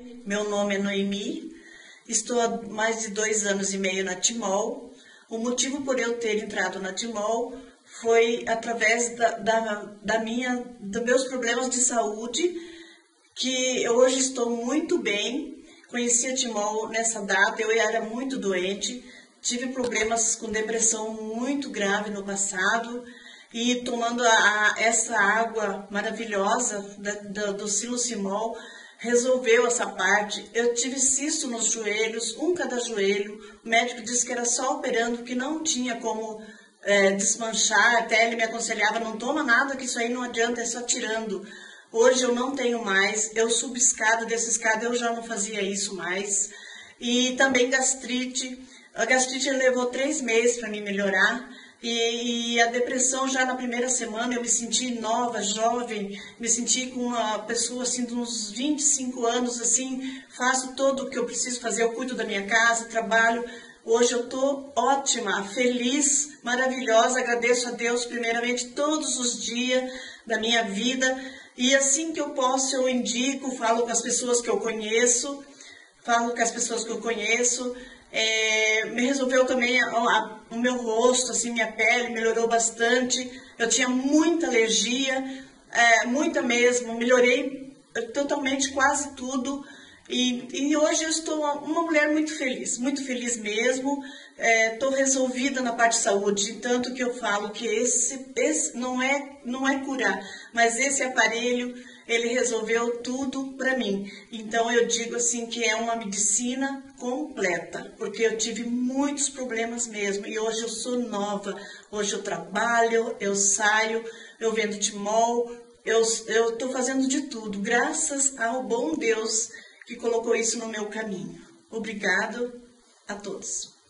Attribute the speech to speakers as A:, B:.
A: Meu nome é Noemi, estou há mais de 2 anos e meio na Timol. O motivo por eu ter entrado na Timol foi através dos meus problemas de saúde, que hoje estou muito bem. Conheci a Timol nessa data, eu era muito doente, tive problemas com depressão muito grave no passado, e tomando essa água maravilhosa do Silosimol, resolveu essa parte. Eu tive cisto nos joelhos, cada joelho. O médico disse que era só operando, que não tinha como desmanchar. Até ele me aconselhava, não toma nada, que isso aí não adianta, é só tirando. Hoje eu não tenho mais, eu subo escada, desço escada, eu já não fazia isso mais. E também gastrite. A gastrite levou 3 meses para me melhorar. E a depressão, já na primeira semana, eu me senti nova, jovem, me senti com uma pessoa assim de uns 25 anos, assim, faço tudo o que eu preciso fazer, eu cuido da minha casa, trabalho. Hoje eu estou ótima, feliz, maravilhosa, agradeço a Deus primeiramente todos os dias da minha vida. E assim que eu posso, eu indico, falo com as pessoas que eu conheço, me resolveu também o meu rosto, assim, minha pele melhorou bastante. Eu tinha muita alergia, muita mesmo, melhorei totalmente quase tudo. E hoje eu estou uma mulher muito feliz mesmo. Estou resolvida na parte de saúde, tanto que eu falo que esse não é curar, mas esse aparelho, ele resolveu tudo para mim. Então eu digo assim que é uma medicina completa, porque eu tive muitos problemas mesmo, e hoje eu sou nova. Hoje eu trabalho, eu saio, eu vendo Timol, eu estou fazendo de tudo, graças ao bom Deus que colocou isso no meu caminho. Obrigado a todos.